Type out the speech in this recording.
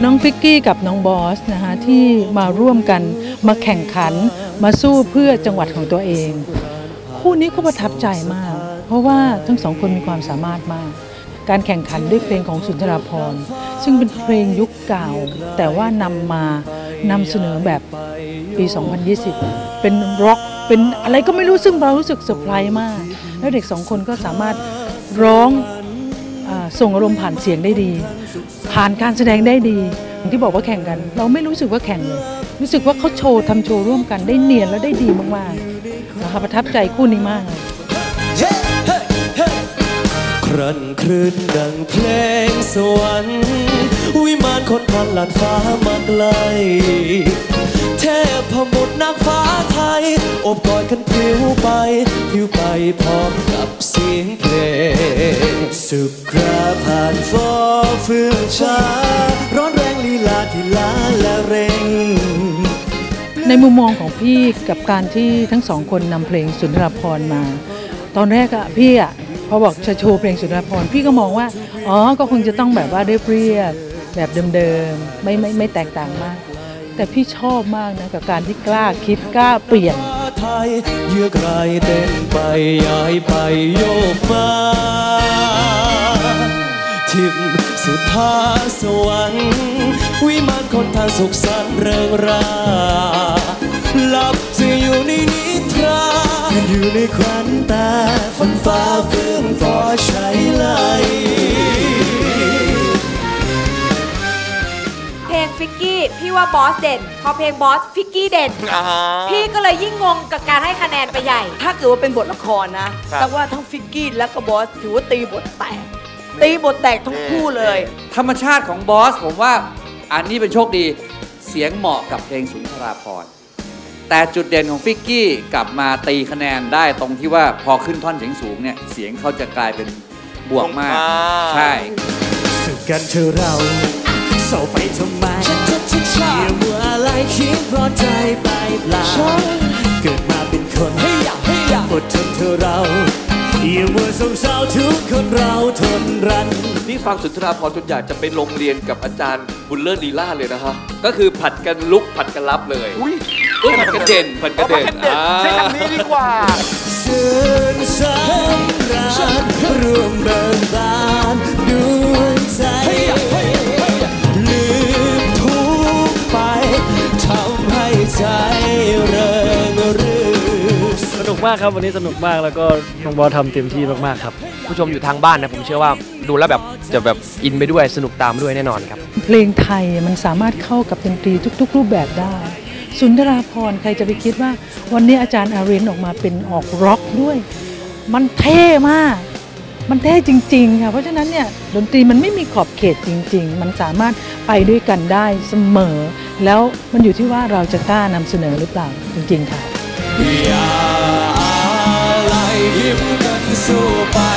น้องฟิกกี้กับน้องบอสนะคะที่มาร่วมกันมาแข่งขันมาสู้เพื่อจังหวัดของตัวเองคู่นี้ก็ประทับใจมากเพราะว่าทั้งสองคนมีความสามารถมากการแข่งขันด้วยเพลงของสุนทราภรณ์ซึ่งเป็นเพลงยุคเก่าแต่ว่านำเสนอแบบปี 2020 เป็นร็อกเป็นอะไรก็ไม่รู้ซึ่งเรารู้สึกเซอร์ไพรส์มากแล้วเด็กสองคนก็สามารถร้องส่งอารมณ์ผ่านเสียงได้ดีผ่านการแสดงได้ดีอย่างที่บอกว่าแข่งกันเราไม่รู้สึกว่าแข่งเลยรู้สึกว่าเขาทำโชว์ร่วมกันได้เนียนและได้ดีมากๆนะคะประทับใจคู่นี้มากเลยครั่นครื่นดังเพลงสวรรค์วิมานคนพันลานฟ้ามาไกลเทพพบุตรนางฟ้าไทยอบกอดกันพลิ้วไปพร้อมกับเสียงเพลงสุขราผ่านฟ้าฟื้นช้าร้อนแรงลีลาที่ล้าและเร่งในมุมมองของพี่กับการที่ทั้งสองคนนำเพลงสุนทรภรณ์มาตอนแรกพี่พอบอกจะโชว์เพลงสุนทรภรณ์พี่ก็มองว่าก็คงจะต้องแบบว่าเรียบแบบเดิมๆไม่แตกต่างมากแต่พี่ชอบมากนะกับการที่กล้าคิดกล้าเปลี่ยนไทยเยือกไรเต้นไปย้ายไปโยกมาทิมสุดท้าสวรรค์วิมานคนทางสุขสันต์เริงราหลับจะอยู่ในนิทราอยู่ในควันตาฝนฟ้าฟื้นฟอใช้ไหลเพลงฟิกกี้พี่ว่าบอสเด่นพอเพลงบอสฟิกกี้เด่นพี่ก็เลยยิ่งงงกับการให้คะแนนไปใหญ่ถ้าเกิดว่าเป็นบทละครนะแต่ว่าทั้งฟิกกี้และก็บอสถือว่าตีบทแตกทั้งคู่เลยธรรมชาติของบอสผมว่าอันนี้เป็นโชคดีเสียงเหมาะกับเพลงสุนทราภรณ์แต่จุดเด่นของฟิกกี้กลับมาตีคะแนนได้ตรงที่ว่าพอขึ้นท่อนเสียงสูงเนี่ยเสียงเขาจะกลายเป็นบวกมากใช่สึกกันเธอเราเศร้าไปทำไมอย่ามัวอะไรคิดร้อนใจไปเปล่าเกิดมาเป็นคนอดทนเธอเราอย่ามัวเศร้าทุกคนเราทนรันนี่ฟังสุนทราภรณ์จนอยากจะไปโรงเรียนกับอาจารย์บุญเลิศลีลาเลยนะฮะก็คือผัดกันลุกผัดกันรับเลยผัดกันเด่นใช้คำนี้ดีกว่าเชิญสำราญรวมเบิกบานดวงใจลืมทุกไปทำให้ใจเริงรื่นสนุกมากครับวันนี้สนุกมากแล้วก็น้องบอสทำเต็มที่มากๆครับผู้ชมอยู่ทางบ้านนะผมเชื่อว่าดูแล้วแบบจะแบบอินไปด้วยสนุกตามด้วยแน่นอนครับเพลงไทยมันสามารถเข้ากับดนตรีทุกๆรูปแบบได้สุนทราภรณ์ใครจะไปคิดว่าวันนี้อาจารย์อารินออกมาเป็นออกร็อกด้วยมันเท่มากมันเท่จริงๆค่ะเพราะฉะนั้นเนี่ยดนตรีมันไม่มีขอบเขตจริงๆมันสามารถไปด้วยกันได้เสมอแล้วมันอยู่ที่ว่าเราจะกล้านำเสนอหรือเปล่าจริงๆค่ะอย่าอะไรยิ้มกันสู้ไป